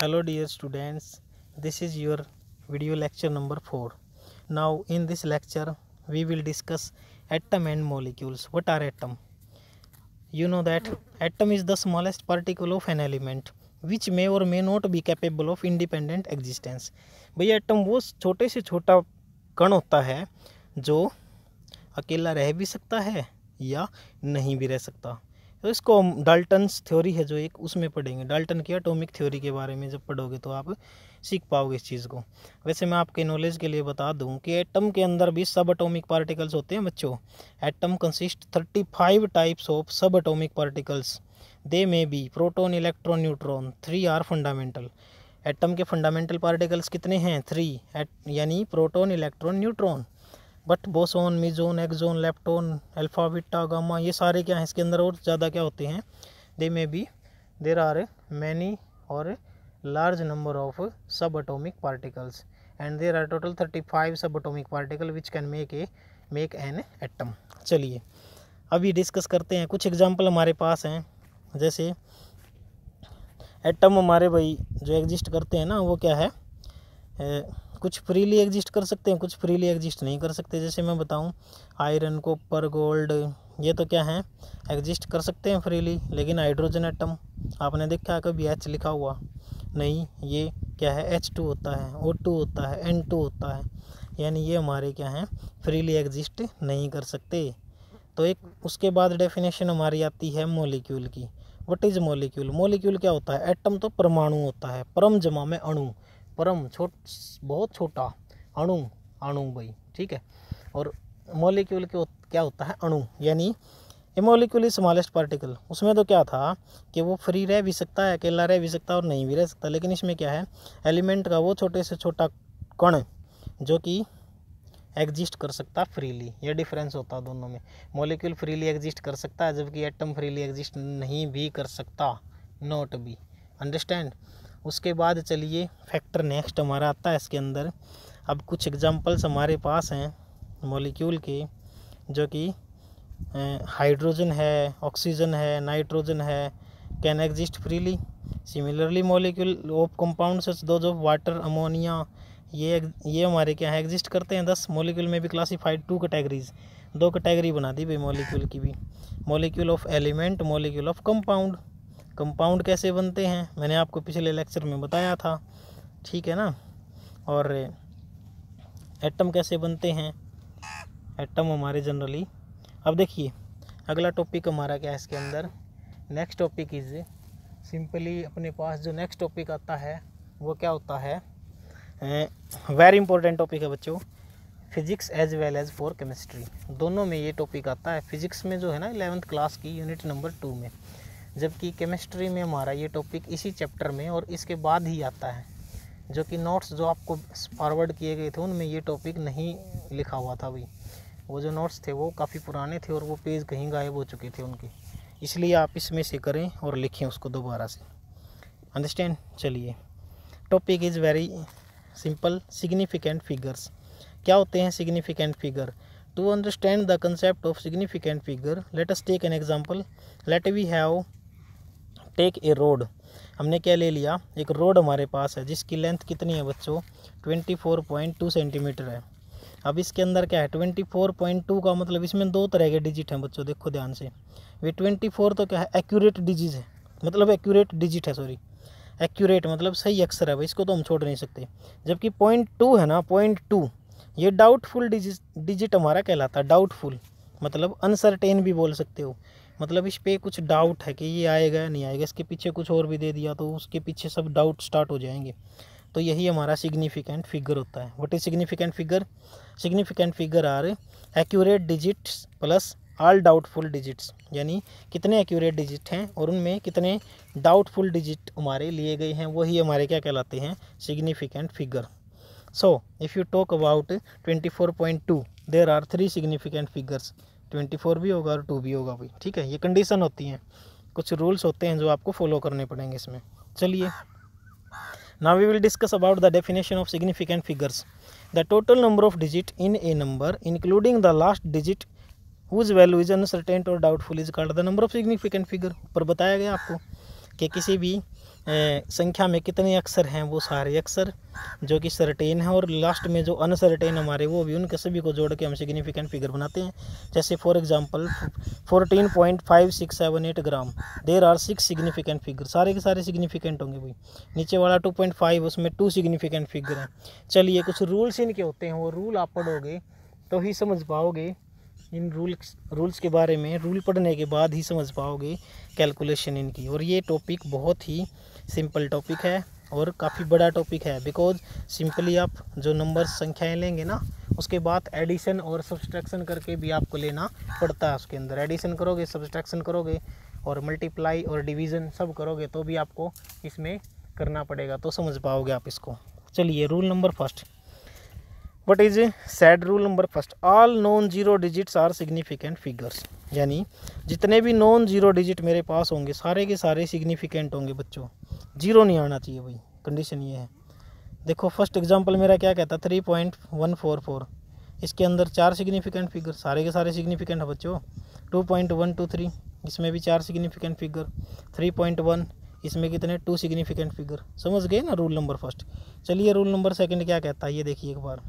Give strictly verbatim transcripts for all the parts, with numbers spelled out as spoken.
Hello dear students, this is your video lecture number four. Now in this lecture we will discuss atom and molecules. What are atom? You know that atom is the smallest particle of an element which may or may not be capable of independent existence. भैया atom वो छोटे से छोटा कण होता है जो अकेला रह भी सकता है या नहीं भी रह सकता। तो इसको हम डाल्टन्स थ्योरी है जो एक उसमें पढ़ेंगे। डाल्टन की एटॉमिक थ्योरी के बारे में जब पढ़ोगे तो आप सीख पाओगे इस चीज़ को। वैसे मैं आपके नॉलेज के लिए बता दूं कि एटम के अंदर भी सब एटॉमिक पार्टिकल्स होते हैं बच्चों। Atom consist thirty five types of sub atomic particles. They may be proton, electron, neutron. Three are fundamental. Atom के फंडामेंटल पार्टिकल्स कितने हैं? थ्री, यानी proton, electron, neutron. But boson, meson, axon, lepton, alpha, beta, gamma, ये सारे क्या हैं इसके अंदर और ज़्यादा क्या होते हैं? They may be there are many और large number of sub atomic particles and there are total thirty five sub atomic particle which can make a make an atom. चलिए अभी डिस्कस करते हैं। कुछ एग्जांपल हमारे पास हैं, जैसे एटम हमारे भाई जो एग्जिस्ट करते हैं ना वो क्या है, ए, कुछ फ्रीली एग्जिस्ट कर सकते हैं, कुछ फ्रीली एग्जिस्ट नहीं कर सकते। जैसे मैं बताऊं आयरन, कॉपर, गोल्ड, ये तो क्या है एग्जिस्ट कर सकते हैं फ्रीली। लेकिन हाइड्रोजन एटम आपने देखा है कभी एच लिखा हुआ? नहीं, ये क्या है एच टू होता है, ओ टू होता है, एन टू होता है, यानी ये हमारे क्या हैं फ्रीली एग्जिस्ट नहीं कर सकते। तो एक उसके बाद डेफिनेशन हमारी आती है मॉलिक्यूल की। What is molecule? मॉलिक्यूल क्या होता है? एटम तो परमाणु होता है, परम जमा में अणु, परम छोट बहुत छोटा, अणु अणु भाई, ठीक है। और मॉलिक्यूल के क्या होता है? अणु, यानी a molecule is smallest particle. उसमें तो क्या था कि वो फ्री रह भी सकता है, अकेला रह भी सकता है और नहीं भी रह सकता। लेकिन इसमें क्या है, एलिमेंट का वो छोटे से छोटा कण जो कि एग्जिस्ट कर सकता फ्रीली। ये डिफरेंस होता है दोनों में। मॉलिक्यूल फ्रीली एग्जिस्ट कर सकता है जबकि एटम फ्रीली एग्जिस्ट नहीं भी कर सकता, नॉट बी। अंडरस्टैंड? उसके बाद चलिए फैक्टर नेक्स्ट हमारा आता है इसके अंदर। अब कुछ एग्जांपल्स हमारे पास हैं मॉलिक्यूल के, जो कि हाइड्रोजन है, ऑक्सीजन है, नाइट्रोजन है, can exist freely. Similarly molecule of compounds those of water, ammonia, ये ये हमारे क्या है एग्जिस्ट करते हैं। दस मॉलिक्यूल में भी क्लासीफाइड टू कैटेगरीज, दो कैटेगरी बना दी भाई मॉलिक्यूल की भी। Molecule of element, molecule of compound. Compound कैसे बनते हैं मैंने आपको पिछले लेक्चर में बताया था, ठीक है ना। और एटम कैसे बनते हैं? एटम हमारे जनरली, अब देखिए अगला टॉपिक हमारा क्या है इसके अंदर। नेक्स्ट टॉपिक इज सिंपली, अपने पास जो नेक्स्ट टॉपिक आता है वो क्या होता है, वेरी इंपॉर्टेंट टॉपिक है बच्चों, physics as well as for chemistry. दोनों में ये टॉपिक आता है। फिजिक्स में जो है ना इलेवेंथ क्लास की यूनिट नंबर टू में, जबकि केमिस्ट्री में हमारा ये टॉपिक इसी चैप्टर में और इसके बाद ही आता है। जो कि नोट्स जो आपको फॉरवर्ड किए गए थे उनमें ये टॉपिक नहीं लिखा हुआ था भाई। वो जो नोट्स थे वो काफ़ी पुराने थे और वो पेज कहीं गायब हो चुके थे उनके, इसलिए आप इसमें से करें और लिखें उसको दोबारा से। अंडरस्टैंड? चलिए topic is very simple, significant figures. क्या होते हैं significant figure? To understand the concept of significant figure, let us take an example. Let we have take a rod. हमने क्या ले लिया? एक रोड हमारे पास है जिसकी लेंथ कितनी है बच्चों? Twenty four point two centimetre है। अब इसके अंदर क्या है ट्वेंटी फोर पॉइंट टू का मतलब इसमें दो तरह के डिजिट हैं बच्चों, देखो ध्यान से। वे ट्वेंटी फोर तो क्या है एक्यूरेट डिजिट है, मतलब एक्यूरेट डिजिट है, सॉरी एक्यूरेट मतलब सही अक्षर है भाई, इसको तो हम छोड़ नहीं सकते। जबकि पॉइंट टू है ना, पॉइंट टू ये डाउटफुल डिजिट डिजिट हमारा कहलाता है। डाउटफुल मतलब अनसर्टेन भी बोल सकते हो, मतलब इस पर कुछ डाउट है कि ये आएगा या नहीं आएगा, इसके पीछे कुछ और भी दे दिया तो उसके पीछे सब डाउट स्टार्ट हो जाएंगे। तो यही हमारा सिग्निफिकेंट फिगर होता है। What is significant figure? Significant figure are accurate digits plus all doubtful digits, यानी कितने एक्यूरेट डिजिट हैं और उनमें कितने डाउटफुल डिजिट हमारे लिए गए हैं, वही हमारे क्या कहलाते हैं significant figure. So if you talk about twenty four point two, there are three significant figures. Twenty four भी होगा और टू भी होगा भाई, ठीक है। ये कंडीशन होती हैं, कुछ रूल्स होते हैं जो आपको फॉलो करने पड़ेंगे इसमें। चलिए now we will discuss about the definition of significant figures. The total number of digit in a number including the last digit whose value is uncertain और doubtful is called the number of significant figure. ऊपर बताया गया आपको कि किसी भी संख्या में कितने अक्षर हैं, वो सारे अक्षर जो कि सर्टेन है, और लास्ट में जो अनसर्टेन हमारे वो भी, उनके सभी को जोड़ के हम सिग्निफिकेंट फिगर बनाते हैं। जैसे for example fourteen point five six seven eight gram, there are six significant figure, सारे के सारे सिग्निफिकेंट होंगे भाई। नीचे वाला टू पॉइंट फाइव, उसमें टू सिग्निफिकेंट फिगर हैं। चलिए कुछ रूल्स इनके होते हैं, वो रूल आप पढ़ोगे तो ही समझ पाओगे इन रूल्स रूल्स के बारे में। रूल पढ़ने के बाद ही समझ पाओगे कैलकुलेशन इनकी। और ये टॉपिक बहुत ही सिंपल टॉपिक है और काफ़ी बड़ा टॉपिक है, बिकॉज सिंपली आप जो नंबर संख्याएं लेंगे ना, उसके बाद एडिशन और सब्सट्रैक्शन करके भी आपको लेना पड़ता है। उसके अंदर एडिशन करोगे, सब्सट्रैक्शन करोगे और मल्टीप्लाई और डिवीज़न सब करोगे तो भी आपको इसमें करना पड़ेगा, तो समझ पाओगे आप इसको। चलिए rule number first, what is said rule number first, all non zero digits are significant figures. यानी जितने भी नॉन जीरो डिजिट मेरे पास होंगे सारे के सारे सिग्निफिकेंट होंगे बच्चों, जीरो नहीं आना चाहिए भाई, कंडीशन ये है। देखो फर्स्ट एग्जांपल मेरा क्या कहता है, three point one four four, इसके अंदर चार सिग्निफिकेंट फिगर, सारे के सारे सिग्निफिकेंट है बच्चों। Two point one two three, इसमें भी चार significant figure. Three point one, इसमें कितने, टू सिग्निफिकेंट फिगर। समझ गए ना रूल नंबर फर्स्ट। चलिए रूल नंबर सेकंड क्या कहता है, ये देखिए एक बार।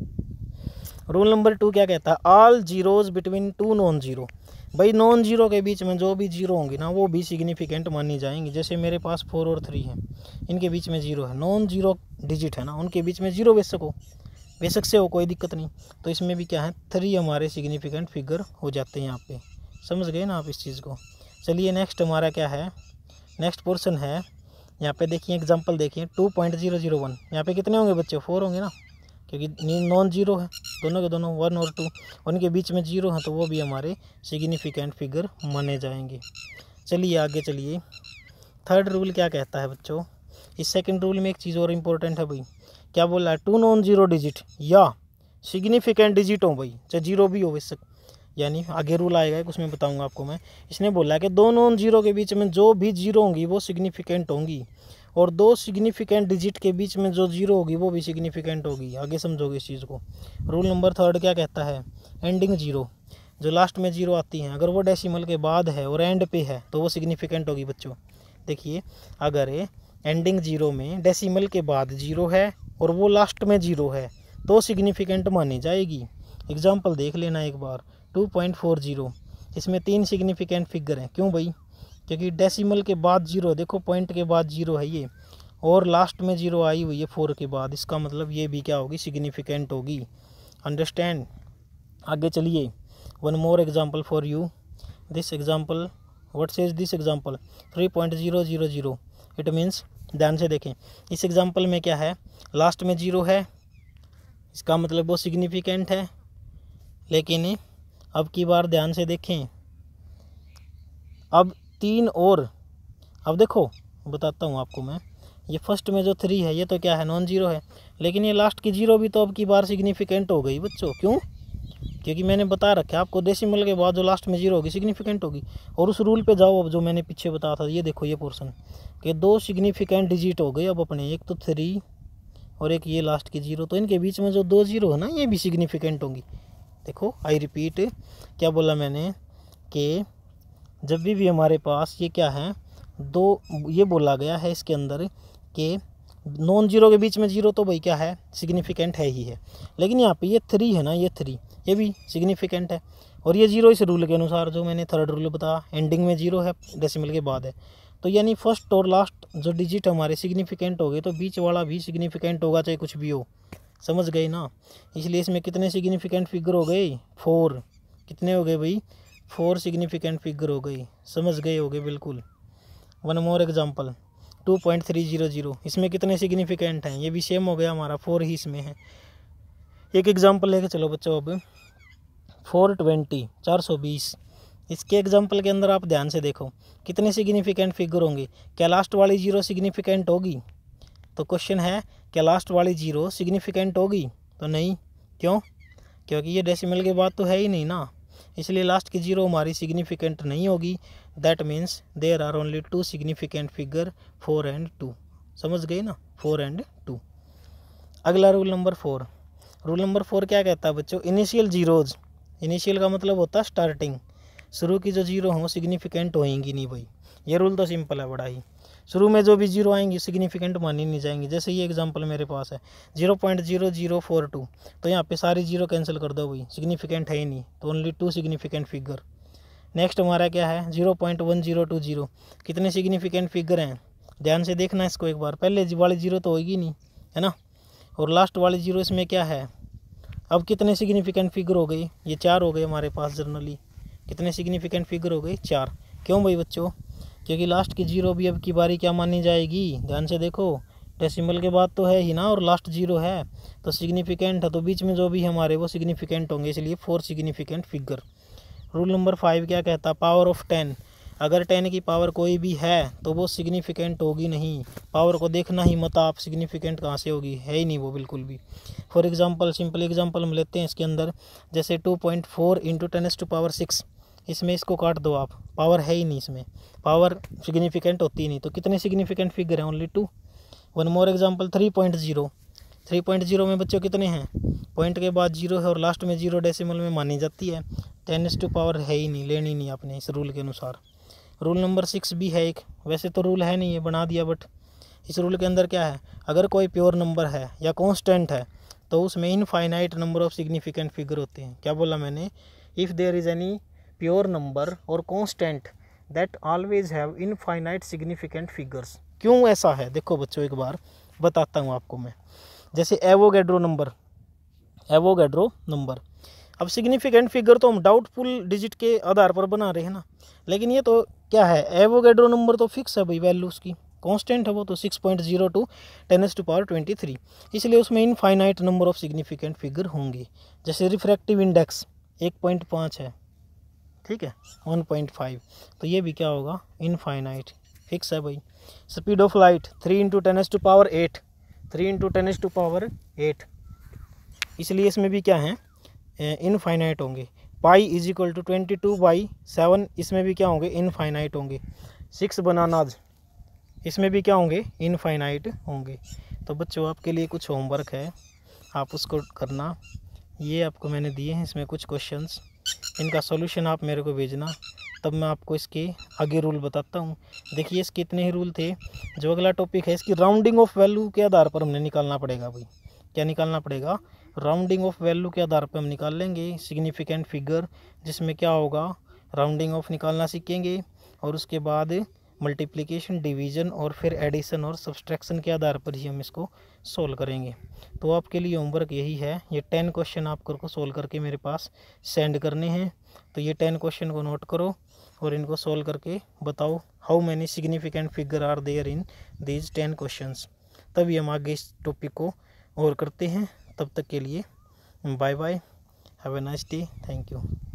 रूल नंबर टू क्या कहता है, all zeros between two non zero. भाई नॉन जीरो के बीच में जो भी जीरो होंगी ना वो भी सिग्निफिकेंट मानी जाएंगी। जैसे मेरे पास फोर और थ्री है, इनके बीच में जीरो है, नॉन जीरो डिजिट है ना, उनके बीच में जीरो बेशक हो, बेशक से हो, कोई दिक्कत नहीं। तो इसमें भी क्या है, थ्री हमारे सिग्निफिकेंट फिगर हो जाते हैं यहाँ पे। समझ गए ना आप इस चीज़ को। चलिए नेक्स्ट हमारा क्या है, नेक्स्ट पोर्शन है, यहाँ पे देखिए एग्जाम्पल देखिए, two point zero zero one, यहाँ पे कितने होंगे बच्चे, फोर होंगे ना, क्योंकि नॉन जीरो है, दोनों के दोनों वन और टू, उनके बीच में जीरो है तो वो भी हमारे सिग्निफिकेंट फिगर माने जाएंगे। चलिए आगे चलिए, थर्ड रूल क्या कहता है बच्चों। इस सेकंड रूल में एक चीज़ और इम्पोर्टेंट है भाई, क्या बोला है, टू नॉन जीरो डिजिट या सिग्निफिकेंट डिजिट हो भाई, चाहे जीरो भी हो बेशक, यानी आगे रूल आएगा एक, उसमें बताऊंगा आपको मैं। इसने बोला कि दो नॉन जीरो के बीच में जो भी जीरो होंगी वो सिग्निफिकेंट होंगी, और दो सिग्निफिकेंट डिजिट के बीच में जो जीरो होगी वो भी सिग्निफिकेंट होगी। आगे समझोगे इस चीज़ को। रूल नंबर थर्ड क्या कहता है, एंडिंग जीरो, जो लास्ट में जीरो आती हैं अगर वो डेसिमल के बाद है और एंड पे है तो वो सिग्निफिकेंट होगी बच्चों। देखिए अगर एंडिंग जीरो में डेसिमल के बाद जीरो है और वो लास्ट में जीरो है तो सिग्निफिकेंट मानी जाएगी। एग्जाम्पल देख लेना एक बार, टू पॉइंट फोर जीरो, इसमें तीन सिग्निफिकेंट फिगर हैं। क्यों भाई, क्योंकि डेसिमल के बाद जीरो, देखो पॉइंट के बाद जीरो है ये, और लास्ट में जीरो आई हुई है फोर के बाद, इसका मतलब ये भी क्या होगी, सिग्निफिकेंट होगी। अंडरस्टैंड। आगे चलिए, one more example for you. This example, what says this example, three point zero zero zero, it means, ध्यान से देखें इस एग्जांपल में क्या है, लास्ट में जीरो है, इसका मतलब वो सिग्निफिकेंट है। लेकिन अब की बार ध्यान से देखें, अब तीन और, अब देखो बताता हूँ आपको मैं, ये फर्स्ट में जो थ्री है ये तो क्या है, नॉन जीरो है, लेकिन ये लास्ट की जीरो भी तो अब की बार सिग्निफिकेंट हो गई बच्चों। क्यों, क्योंकि मैंने बता रखा है आपको, डेसिमल के बाद जो लास्ट में जीरो होगी सिग्निफिकेंट होगी। और उस रूल पे जाओ अब जो मैंने पीछे बताया था, ये देखो ये पोर्शन कि दो सिग्निफिकेंट डिजिट हो गए अब अपने, एक तो थ्री और एक ये लास्ट की जीरो, तो इनके बीच में जो दो जीरो है ना ये भी सिग्निफिकेंट होंगी। देखो आई रिपीट, क्या बोला मैंने कि जब भी भी हमारे पास ये क्या है, दो, ये बोला गया है इसके अंदर कि नॉन जीरो के बीच में जीरो तो भाई क्या है, सिग्निफिकेंट है ही है। लेकिन यहाँ पे ये थ्री है ना, ये थ्री ये भी सिग्निफिकेंट है, और ये जीरो इस रूल के अनुसार जो मैंने थर्ड रूल बताया, एंडिंग में जीरो है, डेसिमल के बाद है, तो यानी फर्स्ट और लास्ट जो डिजिट हमारे सिग्निफिकेंट हो गए तो बीच वाला भी सिग्निफिकेंट होगा, चाहे कुछ भी हो। समझ गए ना। इसलिए इसमें कितने सिग्निफिकेंट फिगर हो गए, फोर। कितने हो गए भाई, फोर सिग्निफिकेंट फिगर हो गई। समझ गए होगे बिल्कुल। One more example, two point three zero zero, इसमें कितने सिग्निफिकेंट हैं, ये भी सेम हो गया हमारा, फोर ही इसमें है। एक एग्जांपल लेके चलो बच्चों, अब फोर ट्वेंटी, चार सौ बीस, इसके एग्जांपल के अंदर आप ध्यान से देखो कितने सिग्निफिकेंट फिगर होंगे। क्या लास्ट वाली जीरो सिग्निफिकेंट होगी, तो क्वेश्चन है क्या लास्ट वाली जीरो सिग्निफिकेंट होगी, तो नहीं। क्यों, क्योंकि ये डेसिमल के बाद तो है ही नहीं ना, इसलिए लास्ट की जीरो हमारी सिग्निफिकेंट नहीं होगी। That means there are only two significant figure, four and two. समझ गए ना, फोर एंड टू। अगला rule number four. Rule number four क्या कहता है बच्चों, इनिशियल जीरोज, इनिशियल का मतलब होता है स्टार्टिंग, शुरू की जो जीरो हो सिग्निफिकेंट होएंगी नहीं भाई। ये रूल तो सिंपल है बड़ा ही। शुरू में जो भी जीरो आएंगी सिग्निफिकेंट मानी नहीं जाएंगी। जैसे ये एग्जांपल मेरे पास है zero point zero zero four two, तो यहाँ पे सारी जीरो कैंसिल कर दो भाई, सिग्निफिकेंट है ही नहीं, तो only two significant figure. Next हमारा क्या है zero point one zero two zero, कितने सिग्निफिकेंट फिगर हैं, ध्यान से देखना इसको एक बार, पहले वाली जीरो तो होगी नहीं है ना, और लास्ट वाली जीरो इसमें क्या है। अब कितने सिग्निफिकेंट फिगर हो गई, ये चार हो गए हमारे पास जनरली, कितने सिग्निफिकेंट फिगर हो गए चार। क्यों भाई बच्चों, क्योंकि लास्ट की जीरो भी अब की बारी क्या मानी जाएगी, ध्यान से देखो, डेसिमल के बाद तो है ही ना, और लास्ट जीरो है तो सिग्निफिकेंट है, तो बीच में जो भी हमारे वो सिग्निफिकेंट होंगे, इसलिए four significant figure. Rule number five क्या कहता है, पावर ऑफ टेन, अगर टेन की पावर कोई भी है तो वो सिग्निफिकेंट होगी नहीं, पावर को देखना ही मत आप, सिग्निफिकेंट कहाँ से होगी, है ही नहीं वो बिल्कुल भी। फॉर एग्जांपल सिंपल एग्जांपल हम लेते हैं इसके अंदर, जैसे two point four into ten to power six, इसमें इसको काट दो आप, पावर है ही नहीं इसमें, पावर सिग्निफिकेंट होती नहीं, तो कितने सिग्निफिकेंट फिगर हैं, only two. One more example three point zero, three point zero में बच्चों कितने हैं, पॉइंट के बाद जीरो है और लास्ट में जीरो डेसिमल में मानी जाती है, टेन टू पावर है ही नहीं, लेनी नहीं आपने इस रूल के अनुसार। रूल नंबर सिक्स भी है एक, वैसे तो रूल है नहीं है बना दिया, बट इस रूल के अंदर क्या है, अगर कोई प्योर नंबर है या कांस्टेंट है तो उसमें infinite number of significant figure होते हैं। क्या बोला मैंने, if there is any pure number और constant that always have infinite significant figures. क्यों ऐसा है देखो बच्चों, एक बार बताता हूँ आपको मैं। जैसे एवोगैड्रो नंबर, एवोगैड्रो नंबर, अब सिग्निफिकेंट फिगर तो हम डाउटफुल डिजिट के आधार पर बना रहे हैं ना, लेकिन ये तो क्या है, एवोगैड्रो नंबर तो फिक्स है भाई, वैल्यू उसकी कांस्टेंट है वो तो six point zero two ten to power twenty three, इसलिए उसमें infinite number of significant figure होंगे। जैसे रिफ्रैक्टिव इंडेक्स एक पॉइंट फाइव है, ठीक है, वन पॉइंट फाइव, तो ये भी क्या होगा, इनफाइनाइट, फिक्स है भाई। Speed of light three into ten to power eight, three into ten to power eight, इसलिए इसमें भी क्या है, इनफाइनाइट होंगे। Pi is equal to twenty two by seven, इसमें भी क्या होंगे, इनफाइनाइट होंगे। सिक्स बनानाज, इसमें भी क्या होंगे, इनफाइनाइट होंगे। तो बच्चों आपके लिए कुछ होमवर्क है, आप उसको करना, ये आपको मैंने दिए हैं इसमें कुछ क्वेश्चंस, इनका सॉल्यूशन आप मेरे को भेजना, तब मैं आपको इसके आगे रूल बताता हूँ। देखिए इसके इतने ही रूल थे। जो अगला टॉपिक है इसकी राउंडिंग ऑफ वैल्यू के आधार पर हमने निकालना पड़ेगा भाई, क्या निकालना पड़ेगा, राउंडिंग ऑफ वैल्यू के आधार पर हम निकाल लेंगे सिग्निफिकेंट फिगर, जिसमें क्या होगा, राउंडिंग ऑफ निकालना सीखेंगे, और उसके बाद मल्टीप्लिकेशन, डिवीज़न और फिर एडिशन और सब्सट्रैक्शन के आधार पर ही हम इसको सोल्व करेंगे। तो आपके लिए होमवर्क यही है, ये टेन क्वेश्चन आपको सोल्व करके मेरे पास सेंड करने हैं। तो ये टेन क्वेश्चन को नोट करो और इनको सोल्व करके बताओ how many significant figure are there in these ten questions, तभी हम आगे इस टॉपिक को और करते हैं। तब तक के लिए bye bye, have a nice day, thank you.